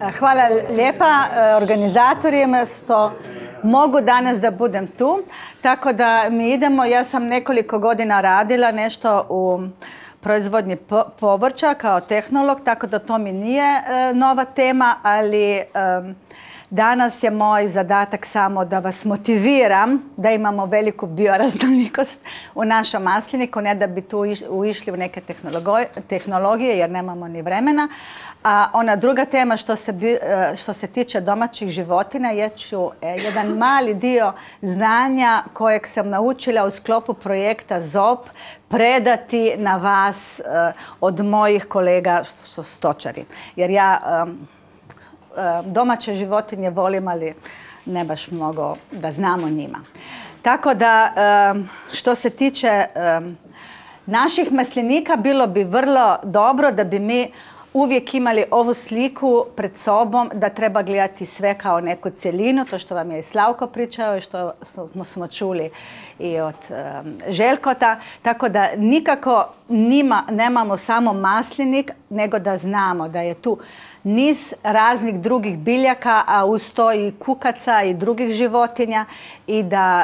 Hvala lijepa organizatorima što mogu danas da budem tu. Tako da mi idemo, ja sam nekoliko godina radila nešto u proizvodnji povrća kao tehnolog, tako da to mi nije nova tema, ali danas je moj zadatak samo da vas motiviram da imamo veliku bioraznolikost u našem masliniku, ne da bi tu ušli u neke tehnologije jer nemamo ni vremena. A ona druga tema što se tiče domaćih životinja je jedan mali dio znanja kojeg sam naučila u sklopu projekta ZOP predati na vas od mojih kolega što su stočari. Jer ja domaće životinje volim, ali ne baš mnogo da znamo njima. Tako da što se tiče naših maslinika, bilo bi vrlo dobro da bi mi uvijek imali ovu sliku pred sobom, da treba gledati sve kao neku cjelinu, to što vam je i Slavko pričao i što smo čuli i od Željkota. Tako da nikako nemamo samo maslinik, nego da znamo da je tu niz raznih drugih biljaka, a uz to i kukaca i drugih životinja i da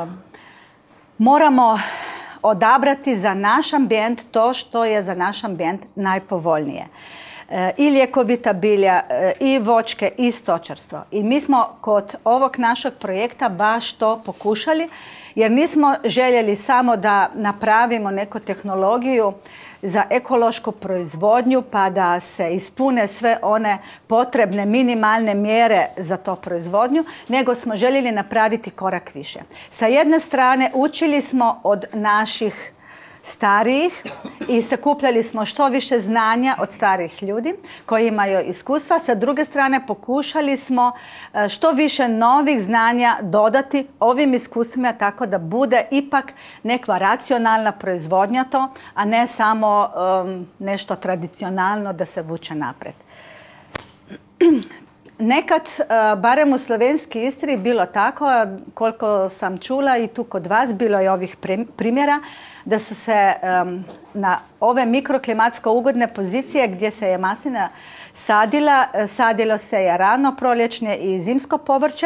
moramo odabrati za naš ambijent to što je za naš ambijent najpovoljnije. I ljekovita bilja, i voćke, i stočarstvo. I mi smo kod ovog našeg projekta baš to pokušali, jer nismo željeli samo da napravimo neku tehnologiju za ekološku proizvodnju pa da se ispune sve one potrebne minimalne mjere za to proizvodnju, nego smo željeli napraviti korak više. Sa jedne strane učili smo od naših starijih i sakupljali smo što više znanja od starijih ljudi koji imaju iskustva. Sa druge strane pokušali smo što više novih znanja dodati ovim iskustvima tako da bude ipak neka racionalna proizvodnja to, a ne samo nešto tradicionalno da se vuče napred. Nekad, barem u slovenski Istri, bilo tako, koliko sam čula i tu kod vas, bilo je ovih primjera, da su se na ove mikroklimatsko ugodne pozicije gdje se je maslina sadila, sadilo se je rano proljećne i zimsko povrće.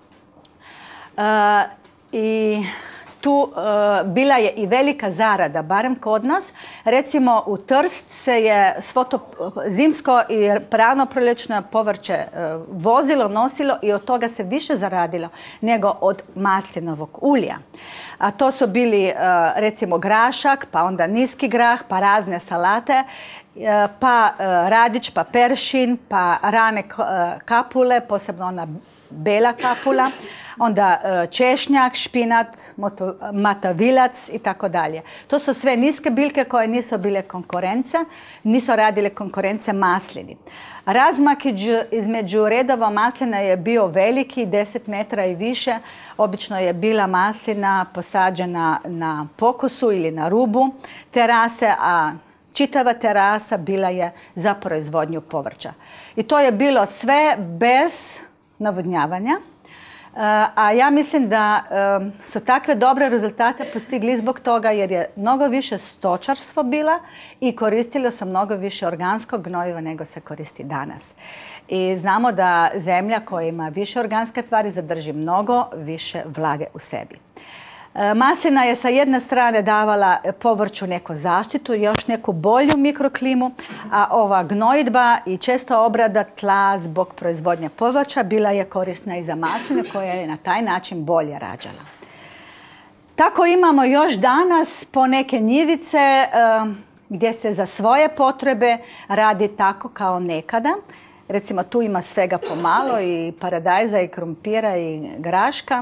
I tu bila je i velika zarada, barem kod nas. Recimo u Trst se je svo to zimsko i rano proljećno povrće vozilo, nosilo i od toga se više zaradilo nego od maslinovog ulja. A to su bili recimo grašak, pa onda niski grah, pa razne salate, pa radić, pa peršin, pa rane kapule, posebno ona bela kapula, onda češnjak, špinat, matavilac i tako dalje. To su sve niske biljke koje nisu bile konkurence, nisu radile konkurence maslini. Razmak između redova maslina je bio veliki, 10 metra i više. Obično je bila maslina posađena na pokosu ili na rubu terase, a čitava terasa bila je za proizvodnju povrća. I to je bilo sve bez navodnjavanja. A ja mislim da su takve dobre rezultate postigli zbog toga jer je mnogo više stočarstvo bila i koristilo se mnogo više organskog gnojiva nego se koristi danas. I znamo da zemlja koja ima više organske tvari zadrži mnogo više vlage u sebi. Maslina je sa jedne strane davala povrću neku zaštitu, još neku bolju mikroklimu, a ova gnojidba i česta obrada tla zbog proizvodnje povrća bila je korisna i za maslinu koja je na taj način bolje rađala. Tako imamo još danas po neke njivice gdje se za svoje potrebe radi tako kao nekada. Recimo tu ima svega pomalo i paradajza i krumpira i graška.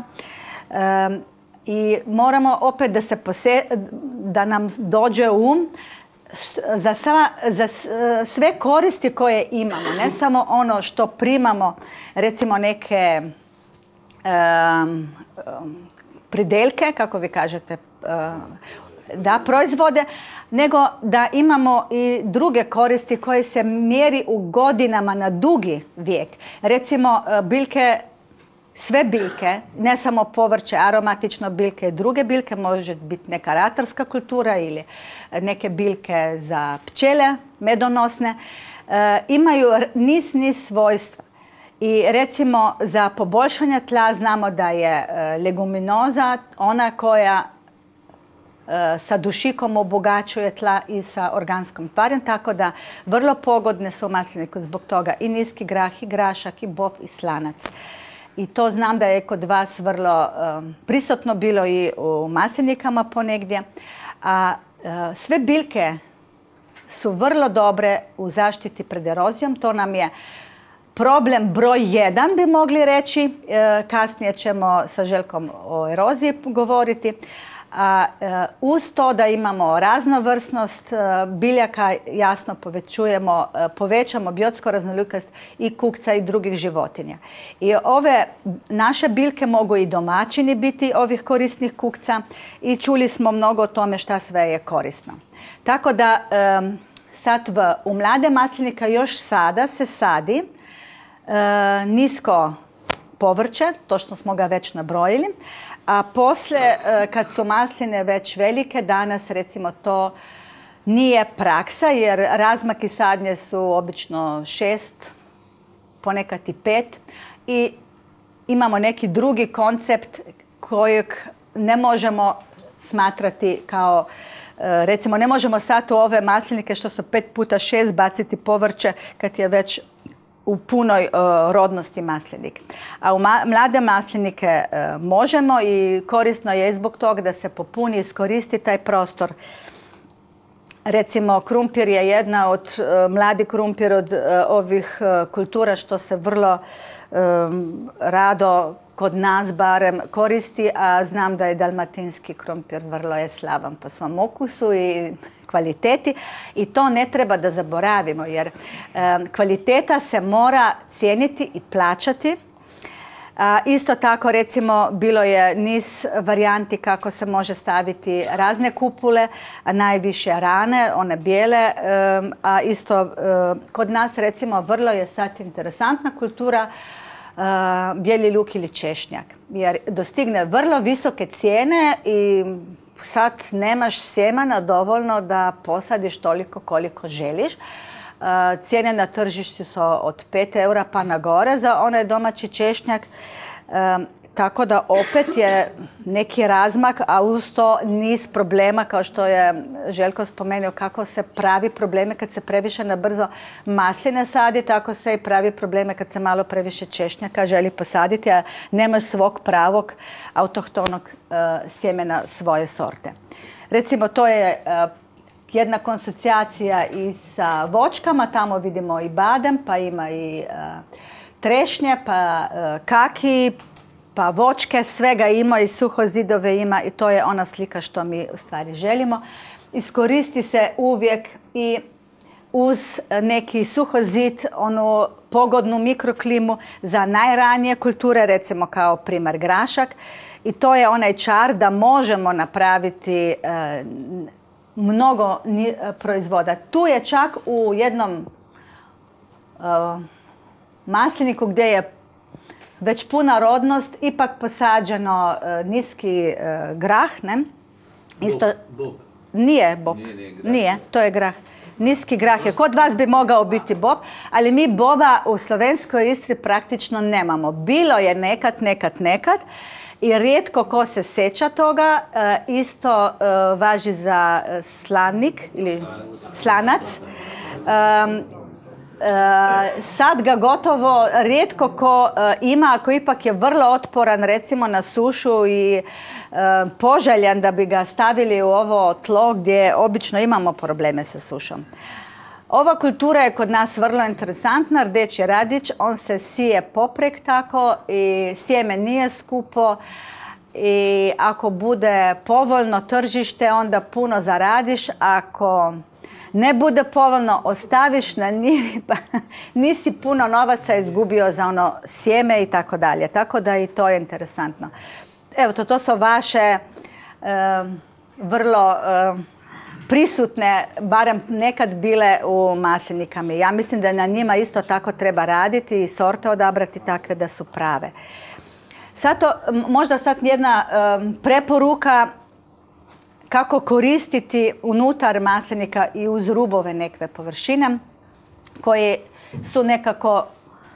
I moramo opet da nam dođe za sve koristi koje imamo, ne samo ono što primamo, recimo neke prideljke, kako vi kažete, da proizvode, nego da imamo i druge koristi koje se mjeri u godinama na dugi vijek. Recimo biljke, sve biljke, ne samo povrće, aromatično biljke i druge biljke, može biti neka ratarska kultura ili neke biljke za pčele medonosne, imaju niz svojstva. I recimo za poboljšanje tla znamo da je leguminoza ona koja sa dušikom obogaćuje tla i sa organskom tvarom, tako da vrlo pogodne su u masliniku zbog toga i niski grah, i grašak, i bob, i slanac. I to znam da je kod vas vrlo prisutno bilo i u maslinikama ponegdje. A sve biljke su vrlo dobre u zaštiti pred erozijom. To nam je problem broj 1, bi mogli reći. Kasnije ćemo sa Željkom o eroziji govoriti. A uz to da imamo raznovrsnost biljaka, jasno povećamo biotsku raznolikost i kukca i drugih životinja. I ove naše biljke mogu i domaćini biti ovih korisnih kukca i čuli smo mnogo o tome šta sve je korisno. Tako da sad u mlade maslinika još sada se sadi nisko povrće, to što smo ga već nabrojili, a poslije kad su masline već velike, danas recimo to nije praksa jer razmaki sadnje su obično 6, ponekad i 5 i imamo neki drugi koncept kojeg ne možemo smatrati kao, recimo ne možemo sad u ove maslinike što su 5x6 baciti povrće kad je već u punoj rodnosti maslinik. A u mlade maslinike možemo i korisno je zbog toga da se popuni i iskoristi taj prostor. Recimo krumpir je jedna od, mladi krumpir od ovih kultura što se vrlo rado kod nas barem koristi, a znam da je dalmatinski krumpir vrlo je slavan po svom okusu i kvaliteti i to ne treba da zaboravimo jer kvaliteta se mora cijeniti i plaćati. Isto tako recimo bilo je niz varijanti kako se može staviti razne kupule, a najviše rane, one bijele, a isto kod nas recimo vrlo je sad interesantna kultura bijeli luk ili češnjak jer dostigne vrlo visoke cijene i sad nemaš sjemena dovoljno da posadiš toliko koliko želiš. Cijene na tržištu su od 5 eura pa na gore za onaj domaći češnjak. Tako da opet je neki razmak, a uz to niz problema kao što je Željko spomenuo kako se pravi probleme kad se previše na brzo masline sadi, tako se i pravi probleme kad se malo previše češnjaka želi posaditi, a nema svog pravog autohtonog sjemena svoje sorte. Recimo to je jedna konsocijacija i sa voćkama, tamo vidimo i badem, pa ima i trešnje, pa kaki, pa voćke, svega ima i suhozidove ima i to je ona slika što mi u stvari želimo. Iskoristi se uvijek i uz neki suhozid, onu pogodnu mikroklimu za najranije kulture, recimo kao primjer grašak. I to je onaj čar da možemo napraviti mnogo proizvoda. Tu je čak u jednom masliniku gdje je već puna rodnost, ipak posađeno niski grah, ne? Isto, bob. Nije bob, nije, to je grah. Niski grah je, kod vas bi mogao biti bob, ali mi boba u Slovenskoj Istri praktično nemamo. Bilo je nekad i rijetko ko se sjeća toga, isto važi za slanik ili slanac. Sad ga gotovo rijetko ko ima, ako ipak je vrlo otporan recimo na sušu i poželjan da bi ga stavili u ovo tlo gdje obično imamo probleme sa sušom. Ova kultura je kod nas vrlo interesantna, rdeći radić, on se sije poprek tako i sjeme nije skupo i ako bude povoljno tržište onda puno zaradiš, ako ne bude povoljno, ostaviš na njivi, pa nisi puno novaca izgubio za ono sjeme i tako dalje. Tako da i to je interesantno. Evo, to su vaše vrlo prisutne, barem nekad bile u maslinikama. Ja mislim da na njima isto tako treba raditi i sorte odabrati takve da su prave. Možda sad jedna preporuka kako koristiti unutar maslinika i uz rubove nekve površine. koje su nekako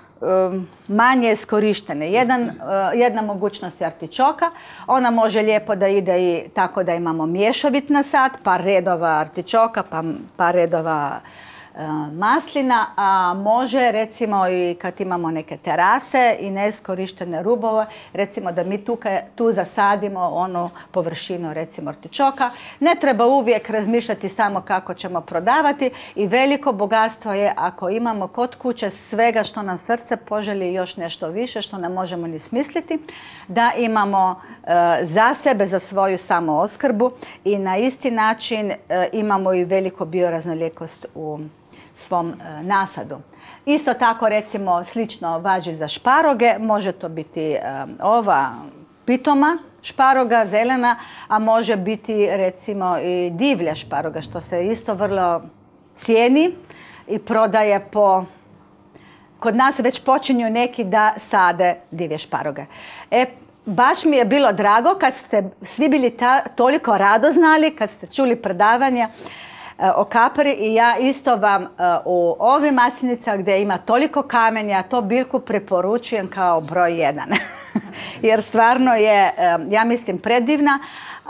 manje iskorištene. Jedna mogućnost je artičoka. Ona može lijepo da ide i tako da imamo mješovit na sat, par redova artičoka, pa par redova maslina, a može recimo i kad imamo neke terase i neiskorištene rubove, recimo da mi tu zasadimo onu površinu recimo artičoka. Ne treba uvijek razmišljati samo kako ćemo prodavati i veliko bogatstvo je ako imamo kod kuće svega što nam srce poželi i još nešto više što ne možemo ni smisliti, da imamo za sebe, za svoju samoopskrbu i na isti način imamo i veliku bioraznolikost u svom nasadu. Isto tako recimo slično važi za šparoge, može to biti ova pitoma šparoga, zelena, a može biti recimo i divlja šparoga što se isto vrlo cijeni i prodaje po... Kod nas već počinju neki da sade divlje šparoge. Baš mi je bilo drago kad ste svi bili toliko radoznali, kad ste čuli predavanje o kapari i ja isto vam u ovim maslinicama gdje ima toliko kamenja, to biljku preporučujem kao broj 1. Jer stvarno je, ja mislim, predivna.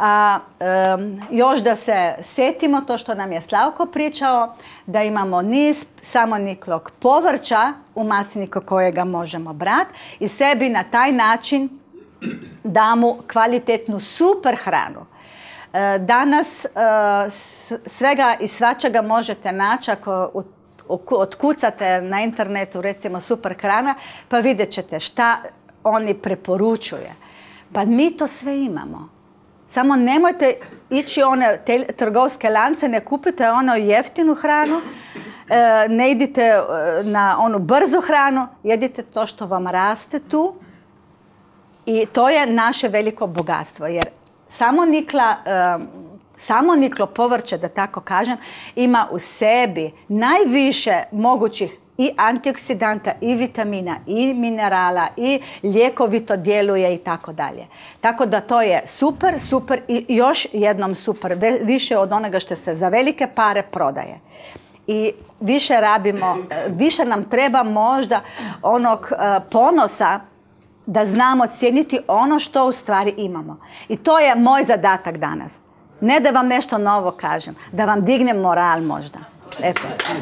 Još da se sjetimo to što nam je Slavko pričao, da imamo niz samoniklog povrća u masliniku kojega možemo brati i sebi na taj način damo kvalitetnu super hranu. Danas svega i svačega možete naći ako otkucate na internetu recimo super hrana, pa vidjet ćete šta oni preporučuje. Pa mi to sve imamo. Samo nemojte ići one trgovske lance, ne kupite ono jeftinu hranu, ne idite na onu brzu hranu, jedite to što vam raste tu i to je naše veliko bogatstvo. Jer samoniklo povrće, da tako kažem, ima u sebi najviše mogućih i antioksidanta, i vitamina, i minerala, i ljekovito djeluje i tako dalje. Tako da to je super, super i još jednom super, više od onoga što se za velike pare prodaje. I više rabimo, više nam treba možda onog ponosa da znamo cijeniti ono što u stvari imamo. I to je moj zadatak danas. Ne da vam nešto novo kažem, da vam dignem moral možda. Eto.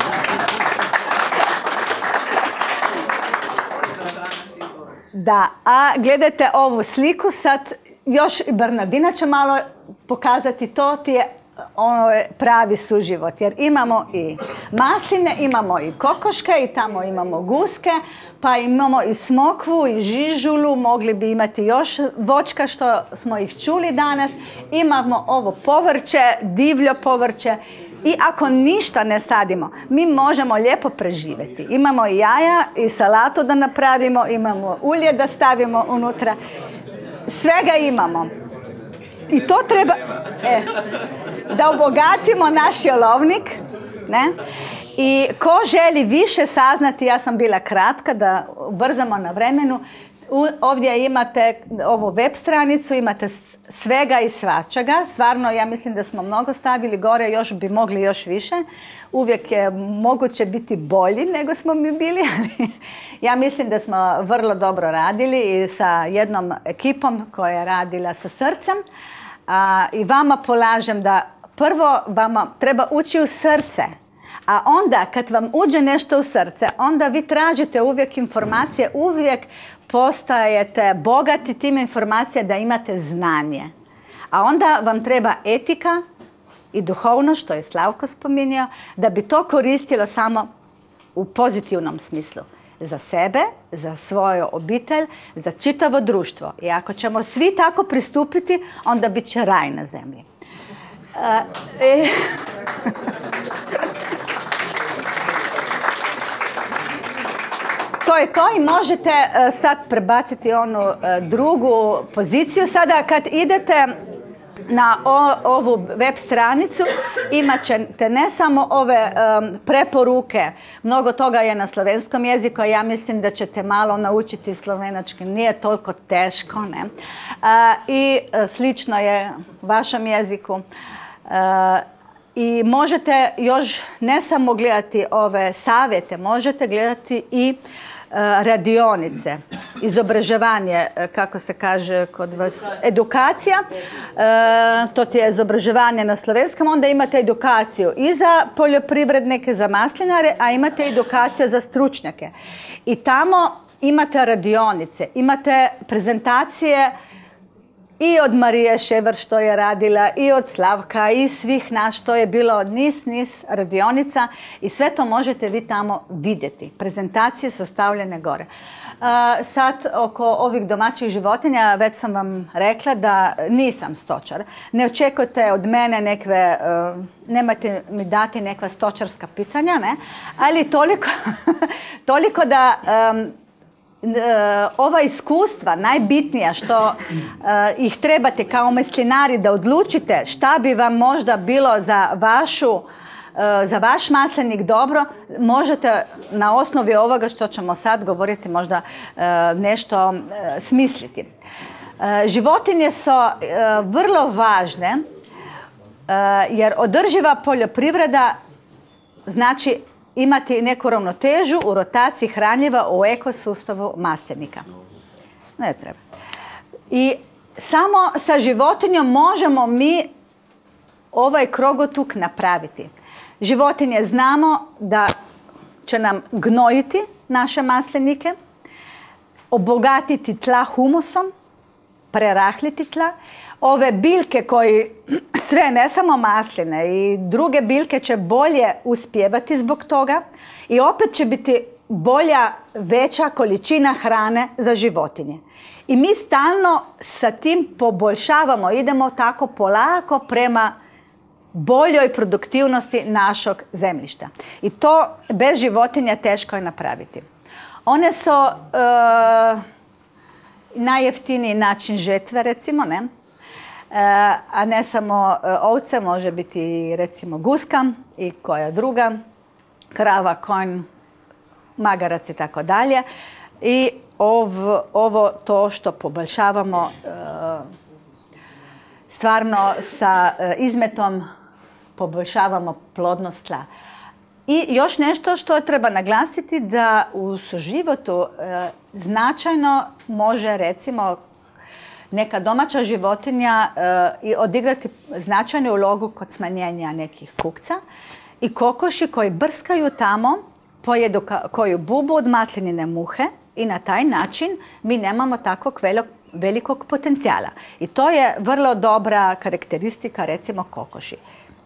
Da, a gledajte ovu sliku sad, još i Bernardina će malo pokazati, to ti je ono je pravi suživot, jer imamo i masline, imamo i kokoške i tamo imamo guske, pa imamo i smokvu i žižulu, mogli bi imati još voćka što smo ih čuli danas, imamo ovo povrće, divljo povrće i ako ništa ne sadimo, mi možemo lijepo preživjeti. Imamo i jaja i salatu da napravimo, imamo ulje da stavimo unutra, svega imamo. I to treba, da obogatimo naš jelovnik, ne? I ko želi više saznati, ja sam bila kratka da ubrzamo na vremenu, ovdje imate ovu web stranicu, imate svega i svačega. Stvarno, ja mislim da smo mnogo stavili gore, još bi mogli još više. Uvijek je moguće biti bolji nego smo mi bili, ali ja mislim da smo vrlo dobro radili i sa jednom ekipom koja je radila sa srcem. I vama polažem da prvo vama treba ući u srce, a onda kad vam uđe nešto u srce, onda vi tražite uvijek informacije, uvijek postajete bogati tim informacija da imate znanje. A onda vam treba etika i duhovnost, što je Slavko spominjao, da bi to koristilo samo u pozitivnom smislu. Za sebe, za svoju obitelj, za čitavo društvo. I ako ćemo svi tako pristupiti, onda bit će raj na zemlji. To je to i možete sad prebaciti onu drugu poziciju. Sada kad idete na ovu web stranicu imat ćete ne samo ove preporuke, mnogo toga je na slovenskom jeziku, a ja mislim da ćete malo naučiti slovenački, nije toliko teško, ne? I slično je vašem jeziku. I možete još ne samo gledati ove savjete, možete gledati i radionice, izobraževanje, kako se kaže kod vas, edukacija, to ti je izobraževanje na slovenskom, onda imate edukaciju i za poljoprivrednike, za maslinare, a imate edukaciju za stručnjake. I tamo imate radionice, imate prezentacije i od Marije Šever što je radila, i od Slavka, i svih nas što je bilo niz radionica i sve to možete vi tamo vidjeti. Prezentacije su stavljene gore. Sad oko ovih domaćih životinja, već sam vam rekla da nisam stočar. Ne očekujte od mene nekve, nemojte mi dati nekva stočarska pitanja, ne? Ali toliko da ova iskustva najbitnija što ih trebate kao maslinari da odlučite šta bi vam možda bilo za vaš maslinik dobro, možete na osnovi ovoga što ćemo sad govoriti možda nešto smisliti. Životinje su vrlo važne jer održiva poljoprivreda znači imati neku ravnotežu u rotaciji hranjiva u ekosustavu maslinika. Ne treba. I samo sa životinjom možemo mi ovaj krogotok napraviti. Životinje znamo da će nam gnojiti naše maslinike, obogatiti tla humusom, prerahliti tla. Ove biljke koji sve, ne samo masline i druge biljke će bolje uspjevati zbog toga i opet će biti bolja, veća količina hrane za životinje. I mi stalno sa tim poboljšavamo, idemo tako polako prema boljoj produktivnosti našeg zemljišta. I to bez životinja teško je napraviti. One su najjeftiniji način žetve, recimo, ne? A ne samo ovce, može biti recimo guska i koja druga, krava, konj, magarac i tako dalje. I ovo to što poboljšavamo stvarno sa izmetom poboljšavamo plodnost tla. I još nešto što treba naglasiti da u suživotu značajno može recimo neka domaća životinja odigrati značajnu ulogu kod smanjenja nekih kukca i kokoši koji brskaju tamo pojedu koju bubu od maslinine muhe i na taj način mi nemamo takvog velikog potencijala. I to je vrlo dobra karakteristika recimo kokoši.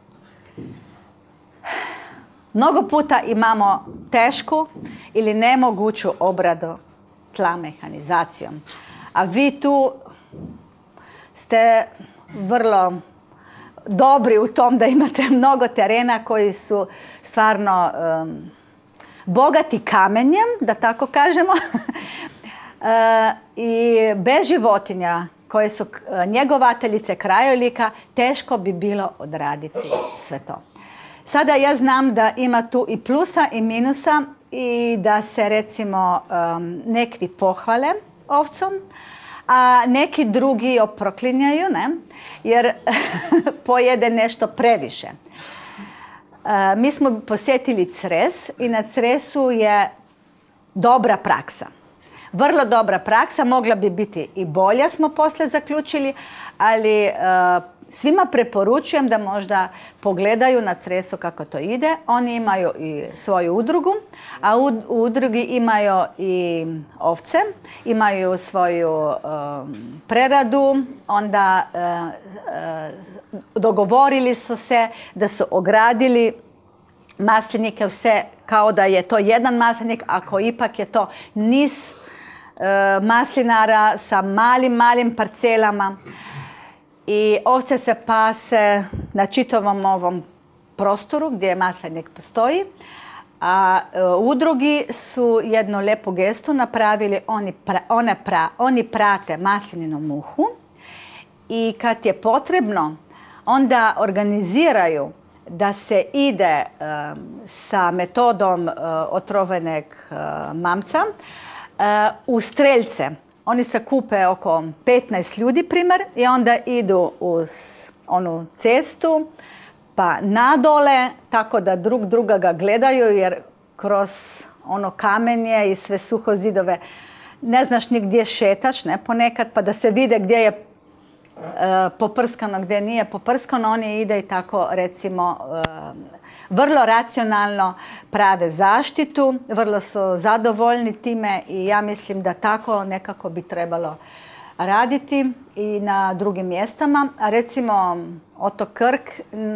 Mnogo puta imamo tešku ili nemoguću obradu tla mehanizacijom. A vi tu ste vrlo dobri u tom da imate mnogo terena koji su stvarno bogati kamenjem, da tako kažemo. I bez životinja koje su njegovateljice krajolika teško bi bilo odraditi sve to. Sada ja znam da ima tu i plusa i minusa i da se recimo neki pohvale ovcom, a neki drugi oproklinjaju, ne? Jer pojede nešto previše. Mi smo posjetili Cres i na Cresu je dobra praksa. Vrlo dobra praksa, mogla bi biti i bolja, smo poslije zaključili, ali svima preporučujem da možda pogledaju na Cresu kako to ide. Oni imaju i svoju udrugu, a u udrugi imaju i ovce, imaju svoju preradu, onda dogovorili su se da su ogradili maslinike sve kao da je to jedan maslinik, ako ipak je to niz maslinara sa malim parcelama. I ovce se pase na čitavom ovom prostoru gdje maslinik postoji. A udrugi su jednu lijepu gestu napravili, oni prate maslininu muhu i kad je potrebno onda organiziraju da se ide sa metodom otrovanog mamca u streljce. Oni se kupe oko 15 ljudi, primjer, i onda idu uz onu cestu, pa nadole, tako da druga ga gledaju, jer kroz ono kamenje i sve suhozidove ne znaš ni gdje šetaš, ne, ponekad, pa da se vide gdje je poprskano, gdje nije poprskano, oni ide i tako, recimo, vrlo racionalno prave zaštitu, vrlo su zadovoljni time i ja mislim da tako nekako bi trebalo raditi i na drugim mjestama. A recimo otok Krk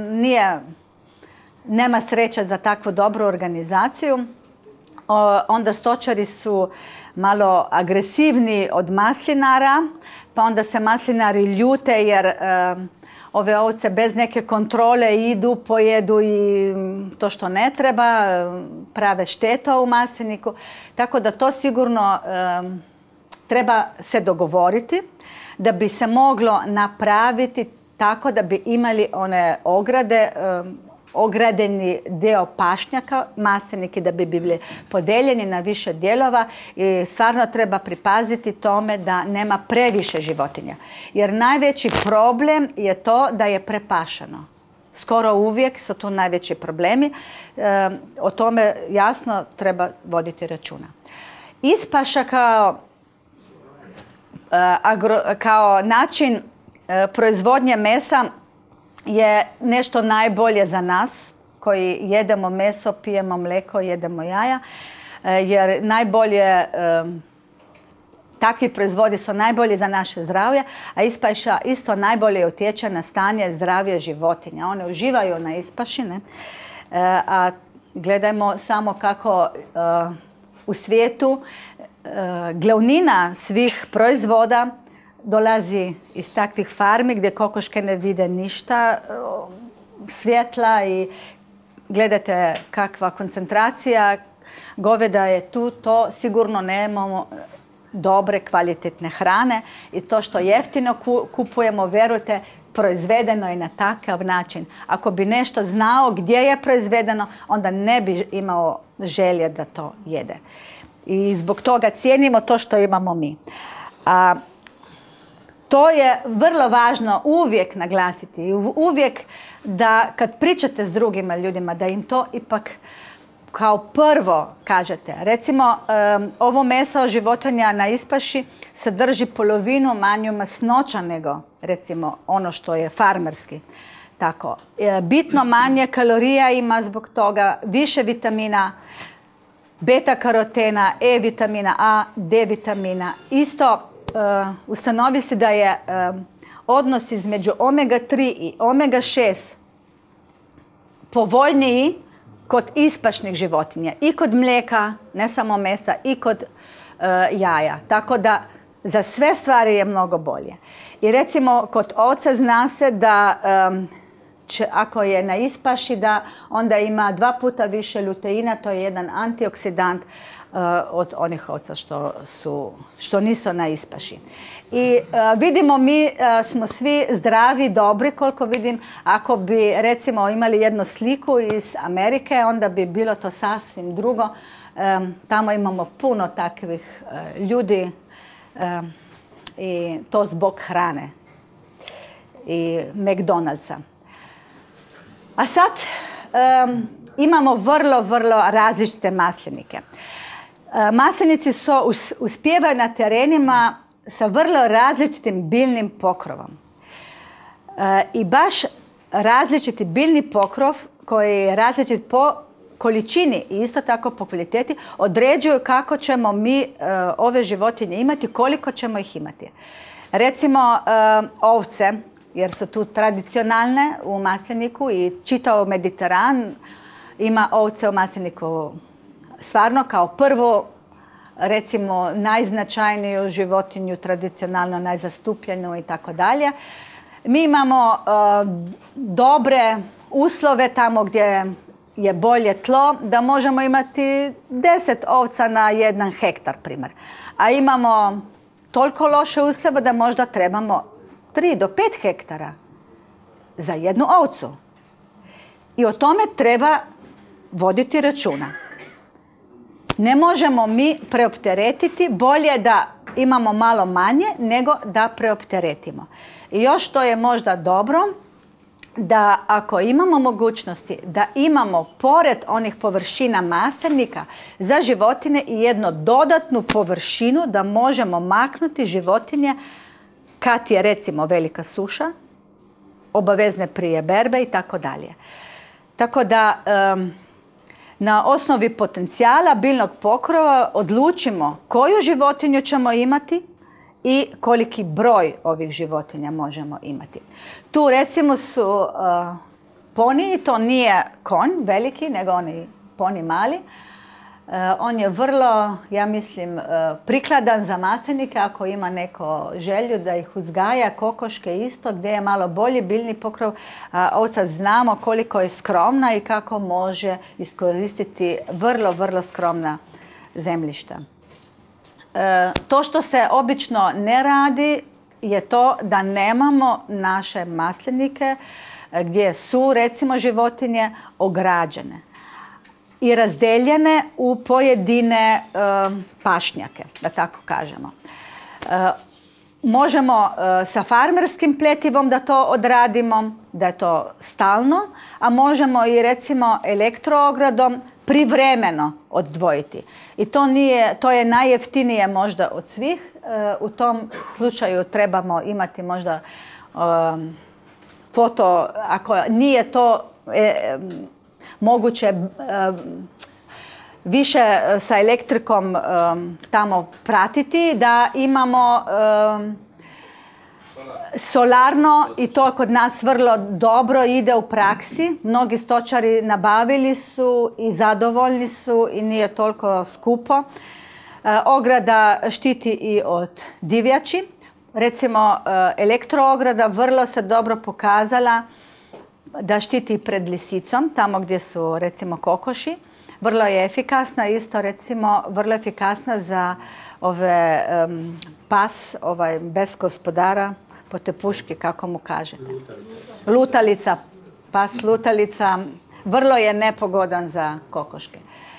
nema sreće za takvu dobru organizaciju. Onda stočari su malo agresivni od maslinara, pa onda se maslinari ljute jer ove ovce bez neke kontrole idu, pojedu i to što ne treba, prave štetu u masliniku. Tako da to sigurno treba se dogovoriti da bi se moglo napraviti tako da bi imali one ograde, ogradeni dio pašnjaka, masliniki da bi bili podeljeni na više dijelova i stvarno treba pripaziti tome da nema previše životinja. Jer najveći problem je to da je prepašano. Skoro uvijek su tu najveći problemi. O tome jasno treba voditi računa. Ispaša kao način proizvodnje mesa je nešto najbolje za nas koji jedemo meso, pijemo mlijeko, jedemo jaja, jer najbolje, takvi proizvodi su najbolji za naše zdravlje, a ispaša isto najbolje utječe na stanje zdravlja životinja. One uživaju na ispaši, ne? A gledajmo samo kako u svijetu glavnina svih proizvoda dolazi iz takvih farmi gdje kokoške ne vide ništa svjetla i gledajte kakva koncentracija goveda je tu, to sigurno nemamo dobre kvalitetne hrane i to što jeftino kupujemo, vjerujte, proizvedeno je na takav način. Ako bi nešto znao gdje je proizvedeno, onda ne bi imao želje da to jede. I zbog toga cijenimo to što imamo mi. To je vrlo važno uvijek naglasiti. Uvijek da kad pričate s drugim ljudima da im to ipak kao prvo kažete. Recimo, ovo meso životinja na ispaši sadrži polovinu manju masnoća nego recimo ono što je farmerski. Tako, bitno manje kalorija ima zbog toga, više vitamina, beta karotena, E vitamina A, D vitamina. Isto ustanovi se da je odnos između omega 3 i omega 6 povoljniji kod ispašnih životinja i kod mlijeka, ne samo mesa, i kod jaja. Tako da za sve stvari je mnogo bolje. I recimo kod ovca zna se da ako je na ispaši da onda ima 2 puta više luteina, to je jedan antioksidant od onih ovca što nisu na ispaši. I vidimo, mi smo svi zdravi, dobri, koliko vidim. Ako bi recimo imali jednu sliku iz Amerike, onda bi bilo to sasvim drugo. Tamo imamo puno takvih ljudi i to zbog hrane i McDonald'sa. A sad imamo vrlo različite maslinike. Maslinici uspijevaju na terenima sa vrlo različitim biljnim pokrovom. I baš različiti biljni pokrov koji je različit po količini i isto tako po kvaliteti određuju kako ćemo mi ove životinje imati, koliko ćemo ih imati. Recimo ovce, jer su tu tradicionalne u masliniku i čitav Mediteran ima ovce u masliniku stvarno kao prvo, recimo najznačajniju životinju, tradicionalno najzastupljenu i tako dalje. Mi imamo dobre uslove tamo gdje je bolje tlo, da možemo imati 10 ovca na 1 hektar, primjer. A imamo toliko loše uslove da možda trebamo 3 do 5 hektara za jednu ovcu. I o tome treba voditi računa. Ne možemo mi preopteretiti, bolje da imamo malo manje nego da preopteretimo. I još što je možda dobro, da ako imamo mogućnosti da imamo pored onih površina maslinika za životinje i jednu dodatnu površinu da možemo maknuti životinje kad je recimo velika suša, obavezne prije berbe i tako dalje. Tako da na osnovi potencijala biljnog pokrova odlučimo koju životinju ćemo imati i koliki broj ovih životinja možemo imati. Tu recimo su poniji, to nije konj veliki, nego oni poni mali. On je vrlo, ja mislim, prikladan za maslinike ako ima neko želju da ih uzgaja, kokoške isto, gdje je malo bolji biljni pokrov. Ovca znamo koliko je skromna i kako može iskoristiti vrlo, vrlo skromna zemljišta. To što se obično ne radi je to da nemamo naše maslinike gdje su recimo životinje ograđene i razdeljene u pojedine pašnjake, da tako kažemo. Možemo sa farmerskim pletivom da to odradimo, da je to stalno, a možemo i recimo elektroogradom privremeno odvojiti. I to je najjeftinije možda od svih. U tom slučaju trebamo imati možda foto, ako nije to moguće više sa elektrikom tamo pratiti, da imamo solarno i to kod nas vrlo dobro ide u praksi. Mnogi stočari nabavili su i zadovoljni su i nije toliko skupo. Ograda štiti i od divljači. Recimo elektroograda vrlo se dobro pokazala da štiti pred lisicom, tamo gdje su recimo kokoši. Vrlo je efikasna, isto recimo vrlo efikasna za ove pas, bez gospodara, potepuški, kako mu kažete. Lutalica. Pas lutalica, vrlo je nepogodan za kokoške.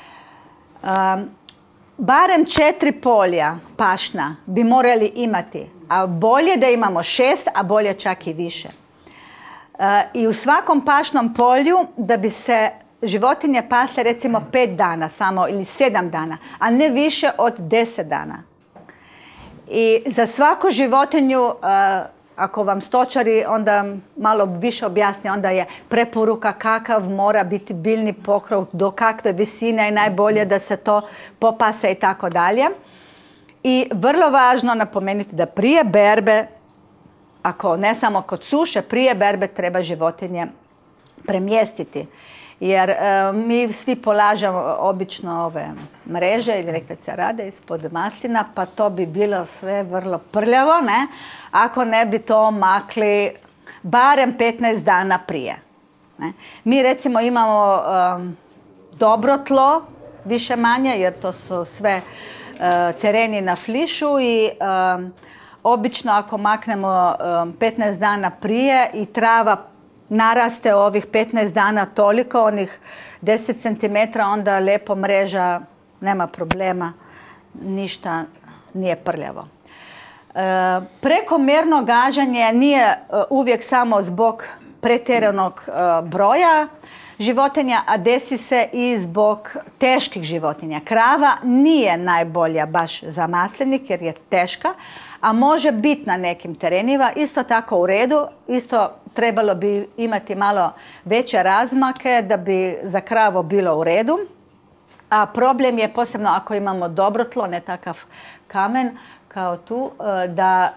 Barem 4 polja pašna bi morali imati, a bolje da imamo 6, a bolje čak i više. I u svakom pašnom polju da bi se životinje pasle recimo 5 dana samo ili 7 dana, a ne više od 10 dana. I za svaku životinju, ako vam stočari onda malo više objasne, onda je preporuka kakav mora biti biljni pokrov, do kakve visine je najbolje da se to popase i tako dalje. I vrlo važno napomenuti da prije berbe, ako ne samo kod suše, prije berbe treba životinje premjestiti. Jer mi svi polažemo obično ove mreže ili rekvice rade ispod maslina, pa to bi bilo sve vrlo prljavo, ne? Ako ne bi to makli barem 15 dana prije. Ne? Mi recimo imamo dobro tlo, više manje, jer to su sve tereni na flišu i obično ako maknemo 15 dana prije i trava naraste ovih 15 dana toliko, onih 10 cm, onda lijepo mreža, nema problema, ništa nije prljavo. Prekomjerno gaženje nije uvijek samo zbog pretjeranog broja životinja, a desi se i zbog teških životinja. Krava nije najbolja baš za maslinik jer je teška, a može biti na nekim terenima, isto tako u redu, isto trebalo bi imati malo veće razmake da bi za kravu bilo u redu. A problem je posebno ako imamo dobro tlo, ne takav kamen kao tu, da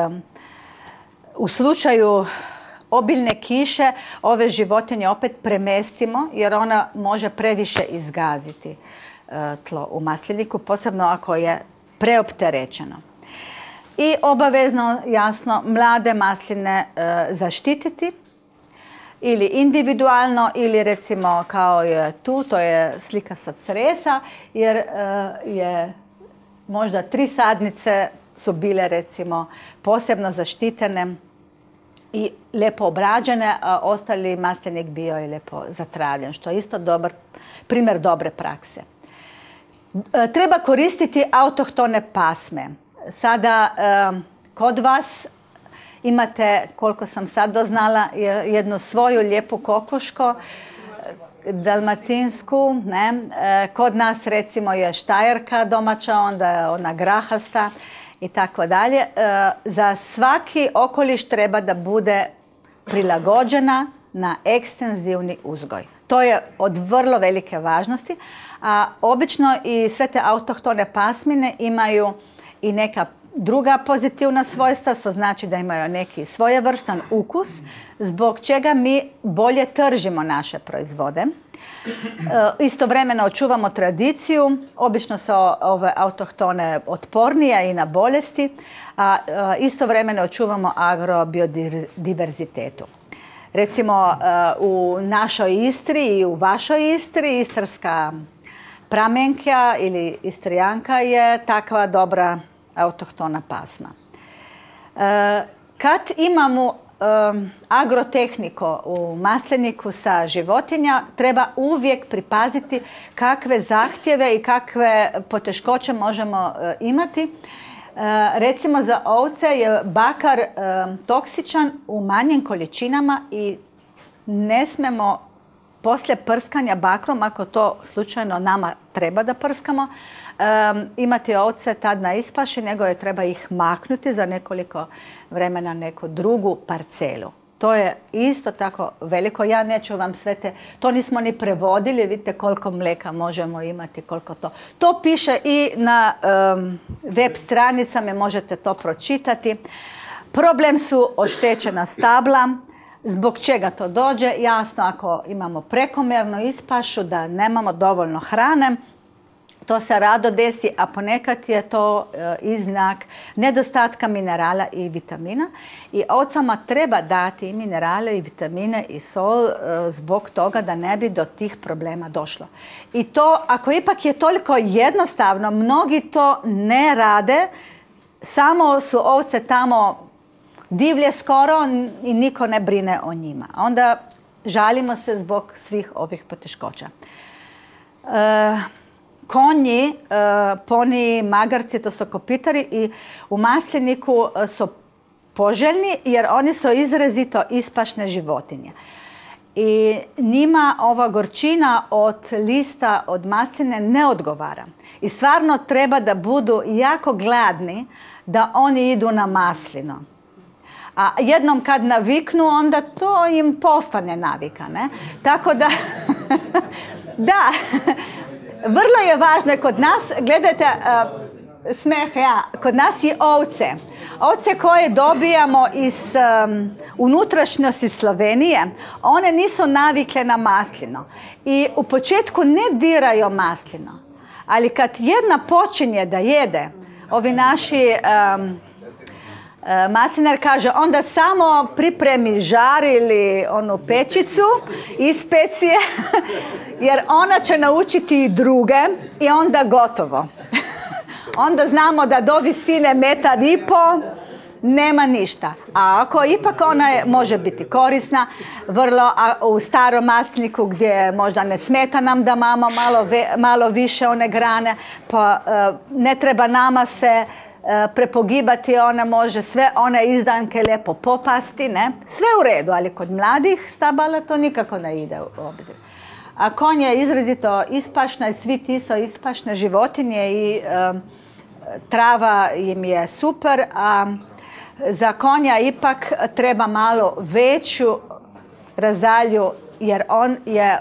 u slučaju obilne kiše ove životinje opet premestimo jer ona može previše izgaziti tlo u masliniku, posebno ako je preopterećeno. I obavezno, jasno, mlade masline zaštititi ili individualno ili recimo kao je tu, to je slika sa Cresa, jer je možda 3 sadnice su bile recimo posebno zaštitene i lijepo obrađene, a ostali maslinik bio je lijepo zatravljen, što je isto dobar primjer dobre prakse. Treba koristiti autohtone pasme. Sada kod vas imate, koliko sam sad doznala, jednu svoju lijepu kokoško, dalmatinsku, ne? Kod nas recimo je štajerka domaća, onda je ona grahasta i tako dalje. Za svaki okoliš treba da bude prilagođena na ekstenzivni uzgoj. To je od vrlo velike važnosti, a obično i sve te autohtone pasmine imaju i neka druga pozitivna svojstva, što znači da imaju neki svojevrstan ukus, zbog čega mi bolje tržimo naše proizvode. Istovremeno očuvamo tradiciju, obično su ove autohtone otpornije i na bolesti, a istovremeno očuvamo agrobiodiverzitetu. Recimo u našoj Istri i u vašoj Istri, istarska pramenka ili istrijanka je takva dobra autohtona pasma. Kad imamo agrotehniku u masliniku sa životinja, treba uvijek pripaziti kakve zahtjeve i kakve poteškoće možemo imati. Recimo za ovce je bakar toksičan u manjim količinama i ne smemo poslije prskanja bakrom, ako to slučajno nama treba da prskamo, imati ovce tad na ispaši, nego je treba ih maknuti za nekoliko vremena neku drugu parcelu. To je isto tako veliko. Ja neću vam sve te, to nismo ni prevodili, vidite koliko mlijeka možemo imati, koliko to. To piše i na web stranicama, možete to pročitati. Problem su oštećena stabla. Zbog čega to dođe? Jasno, ako imamo prekomjernu ispašu, da nemamo dovoljno hrane, to se rado desi, a ponekad je to i znak nedostatka minerala i vitamina. I ovcama treba dati i minerale i vitamine i sol zbog toga da ne bi do tih problema došlo. I to, ako ipak je toliko jednostavno, mnogi to ne rade, samo su ovce tamo divlje skoro i niko ne brine o njima. Onda žalimo se zbog svih ovih poteškoća. Konji, poniji, magarci, to su kopitari i u masliniku su poželjni jer oni su izrazito ispašne životinje. I njima ova gorčina od lista, od masline ne odgovara. I stvarno treba da budu jako gladni da oni idu na maslino. A jednom kad naviknu, onda to im postane navika, ne? Tako da, da, vrlo je važno kod nas, gledajte, smeh, kod nas je ovce. Ovce koje dobijamo iz unutrašnjosti Slovenije, one nisu navikle na maslino. I u početku ne diraju maslino. Ali kad jedna počinje da jede, ovi naši maslinar kaže, onda samo pripremi žar ili onu pečicu i specije, jer ona će naučiti i druge i onda gotovo. Onda znamo da do visine 1,5 m nema ništa. A ako ipak ona može biti korisna, vrlo u starom masliniku gdje možda ne smeta nam da imamo malo više one grane, pa ne treba nama se prepogibati, ona može sve one izdanke lijepo popasti, ne? Sve u redu, ali kod mladih stabala to nikako ne ide u obzir. A konj je izrazito ispašna i svi ti su ispašne životinje i trava im je super, a za konja ipak treba malo veću razdalju jer on je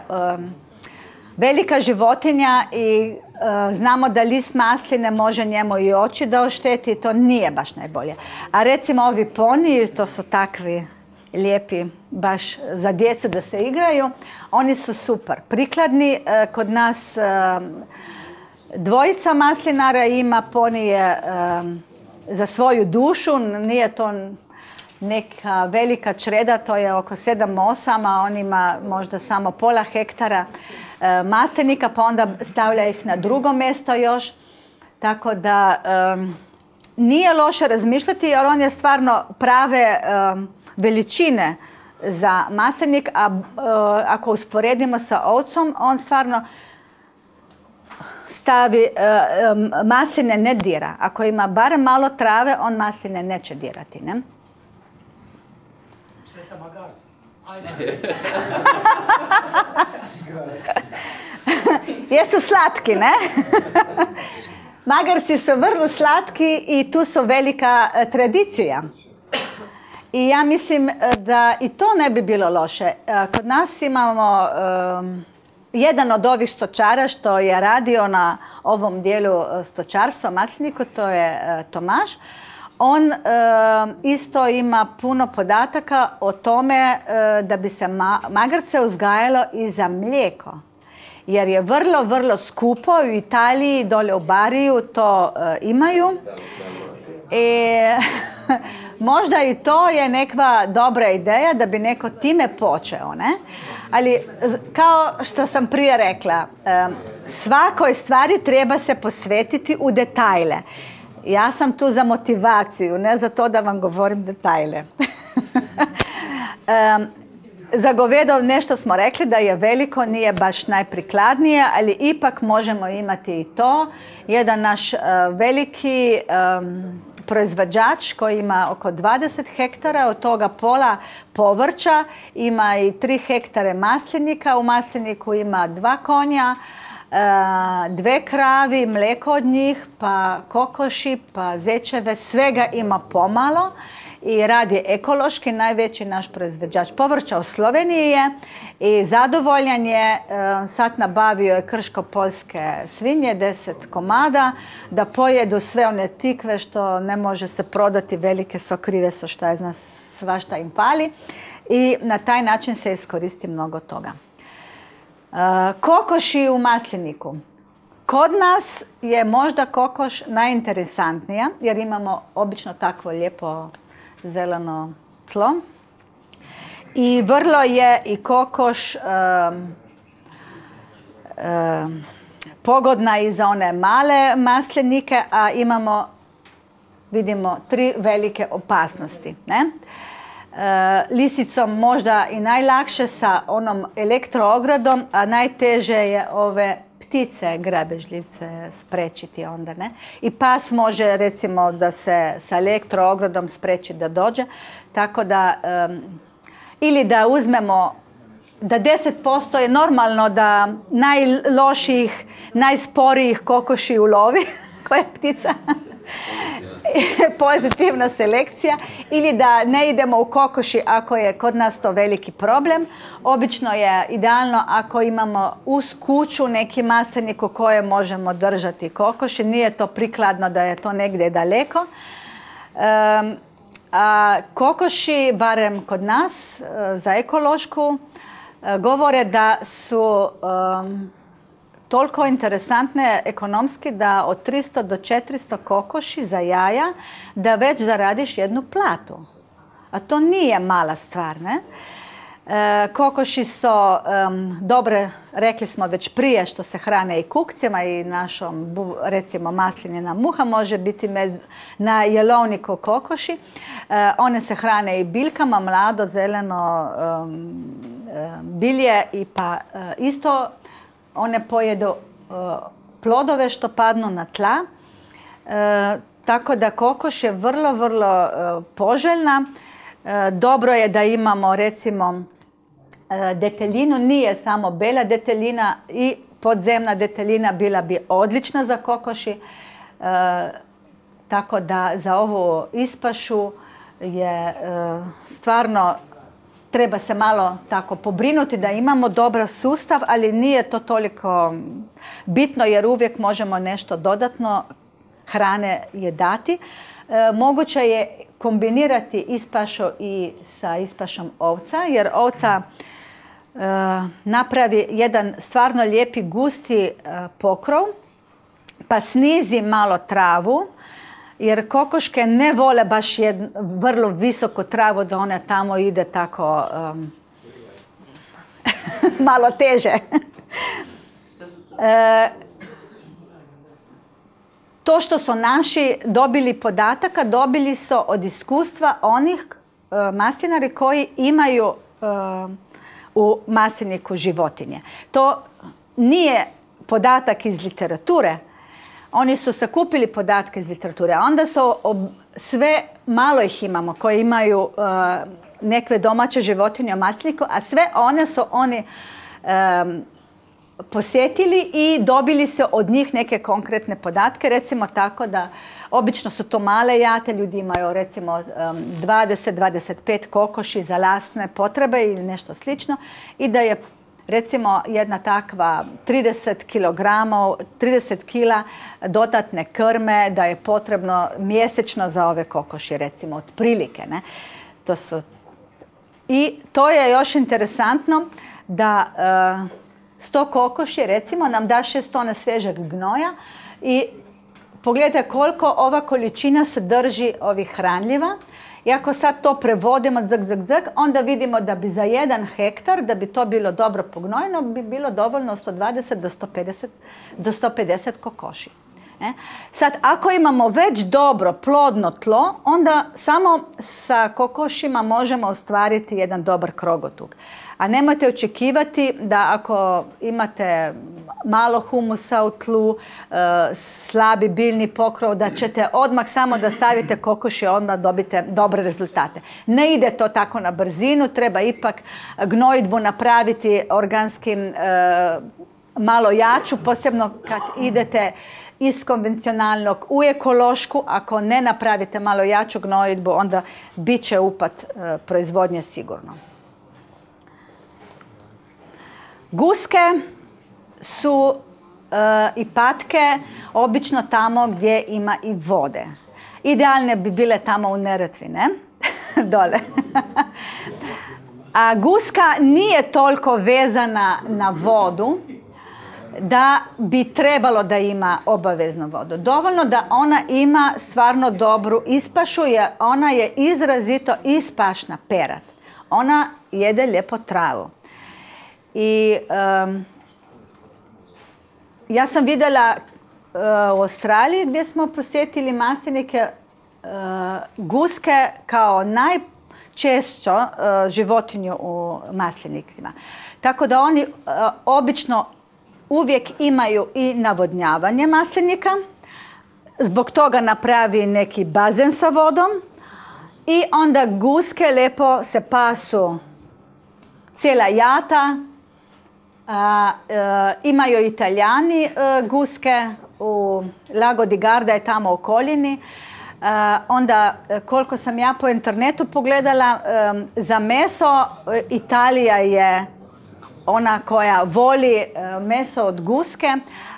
velika životinja i znamo da list masline može njemu i oči da ošteti, to nije baš najbolje. A recimo ovi poniji, to su takvi lijepi baš za djecu da se igraju, oni su super prikladni. Kod nas dvojica maslinara ima ponije za svoju dušu, nije to neka velika čreda, to je oko 7-8, a on ima možda samo pola hektara maslinika, pa onda stavlja ih na drugo mjesto još. Tako da nije loše razmišljati jer on je stvarno prave veličine za maslinik, a ako usporedimo sa ovcom, on stvarno stavi, masline ne dira. Ako ima barem malo trave, on masline neće dirati, ne? sa magarcem. Ajde. Jesu slatki, ne? Magarci su vrlo slatki i tu su velika tradicija. I ja mislim da i to ne bi bilo loše. Kod nas imamo jedan od ovih stočara što je radio na ovom dijelu stočarstva, masliniku, to je Tomaš. On isto ima puno podataka o tome da bi se magarce uzgajalo i za mlijeko. Jer je vrlo, vrlo skupo. U Italiji, dole u Bariju to imaju. Možda i to je neka dobra ideja da bi neko time počeo, ne? Ali kao što sam prije rekla, svakoj stvari treba se posvetiti u detajle. Ja sam tu za motivaciju, ne za to da vam govorim detajle. Za govedo nešto smo rekli da je veliko, nije baš najprikladnije, ali ipak možemo imati i to. Jedan naš veliki proizvođač koji ima oko 20 hektara, od toga pola povrća, ima i 3 hektare maslinika. U masliniku ima 2 konja, 2 kravi, mlijeko od njih, pa kokoši, pa zečeve, svega ima pomalo. I radi ekološki, najveći naš proizvođač povrća u Sloveniji je i zadovoljan je. Sad nabavio je krško-poljske svinje, 10 komada, da pojedu sve one tikve što ne može se prodati, velike su, krive su, šta je zna, svašta im pali. I na taj način se iskoristi mnogo toga. Kokoši u masliniku. Kod nas je možda kokoš najinteresantnija jer imamo obično takvo lijepo zeleno tlo. I vrlo je i kokoš pogodna i za one male maslinike, a imamo, vidimo, 3 velike opasnosti, ne? Lisicom možda i najlakše sa onom elektroogradom, a najteže je ove ptice, grabežljivce sprečiti onda, ne? I pas može recimo da se sa elektroogradom spreči da dođe, tako da ili da uzmemo da 10% je normalno da najlošijih, najsporijih kokoši ulovi, koja ptica, pozitivna selekcija, ili da ne idemo u kokoši ako je kod nas to veliki problem. Obično je idealno ako imamo uz kuću neki maslinik u kojem možemo držati kokoši. Nije to prikladno da je to negdje daleko. A kokoši, barem kod nas, za ekološku, govore da su toliko interesantne ekonomski da od 300 do 400 kokoši za jaja da već zaradiš jednu platu. A to nije mala stvar, ne? Kokoši su dobre, rekli smo već prije, što se hrane i kukcima i našom, recimo, maslinina muha može biti na jelovniku kokoši. One se hrane i biljkama, mlado, zeleno bilje i pa isto one pojedu plodove što padnu na tla. Tako da kokoš je vrlo, vrlo poželjna. Dobro je da imamo recimo deteljinu, nije samo bela deteljina, i podzemna deteljina bila bi odlična za kokoši. Tako da za ovu ispašu je stvarno treba se malo tako pobrinuti da imamo dobar sustav, ali nije to toliko bitno jer uvijek možemo nešto dodatno hrane je dati. Moguće je kombinirati ispašu i sa ispašom ovca, jer ovca napravi jedan stvarno lijepi gusti pokrov, pa snizi malo travu, jer kokoške ne vole baš vrlo visoko travu da ona tamo ide tako malo teže. To što su naši dobili podataka, dobili su od iskustva onih maslinari koji imaju u masliniku životinje. To nije podatak iz literature. Oni su sakupili podatke iz literature, a onda su sve, malo ih imamo koji imaju nekve domaće životinje u masliku, a sve one su oni posjetili i dobili se od njih neke konkretne podatke, recimo tako da obično su to male jate, ljudi imaju recimo 20-25 kokoši za lastne potrebe ili nešto slično i da je recimo jedna takva 30 kila dodatne krme da je potrebno mjesečno za ove kokoši, recimo otprilike. Ne? I to je još interesantno da 100 kokoši recimo nam da 6 tona svježeg gnoja i pogledajte koliko ova količina sadrži ovih hranljiva. I ako sad to prevodimo onda vidimo da bi za 1 hektar, da bi to bilo dobro pognojeno, bi bilo dovoljno 120 do 150 kokoši. Sad, ako imamo već dobro plodno tlo, onda samo sa kokošima možemo ostvariti jedan dobar krogotug. A nemojte očekivati da ako imate malo humusa u tlu, slabi biljni pokrov, da ćete odmah samo da stavite kokoši, odmah dobite dobre rezultate. Ne ide to tako na brzinu, treba ipak gnojidbu napraviti organskim malo jaču, posebno kad idete iz konvencionalnog u ekološku. Ako ne napravite malo jaču gnojidbu, onda bit će upad proizvodnje sigurno. Guske su i patke obično tamo gdje ima i vode. Idealne bi bile tamo u Neretvi, ne? Dole. A guska nije toliko vezana na vodu da bi trebalo da ima obaveznu vodu. Dovoljno da ona ima stvarno dobru ispašu, jer ona je izrazito ispašna perad. Ona jede lijepo travu. I ja sam vidjela u Australiji gdje smo posjetili maslinike, guske kao najčešće životinju u maslinikima. Tako da oni obično uvijek imaju i navodnjavanje maslinika, zbog toga napravi neki bazen sa vodom i onda guske lijepo se pasu cijela jata. Imaju Italijani guske, u Lago di Garda je tamo u okolini. Onda, koliko sam ja po internetu pogledala, za meso Italija je ona koja voli meso od guske,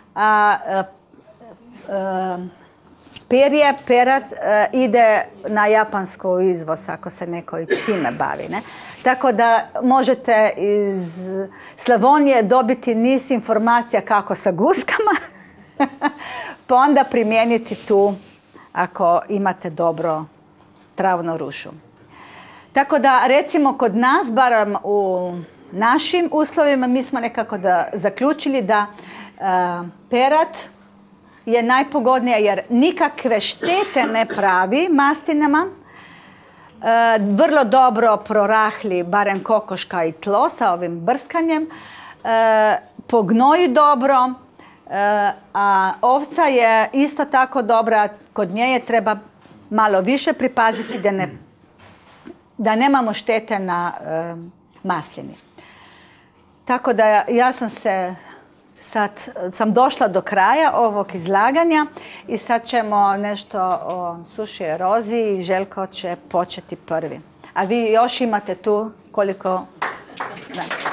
perad ide na japansku izvoz ako se neko i time bavi. Ne? Tako da možete iz Slavonije dobiti niz informacija kako sa guskama, pa onda primijeniti tu ako imate dobro travnu rušu. Tako da recimo kod nas, barem u našim uslovima, mi smo nekako zaključili da perad je najpogodnija jer nikakve štete ne pravi maslinama. Vrlo dobro prorahli barem kokoška i tlo sa ovim brskanjem. Pognoji dobro, a ovca je isto tako dobra. Kod nje je treba malo više pripaziti da nemamo štete na maslini. Tako da ja sam došla do kraja ovog izlaganja i sad ćemo nešto o suši eroziji i Željko će početi prvi. A vi još imate tu koliko... Da.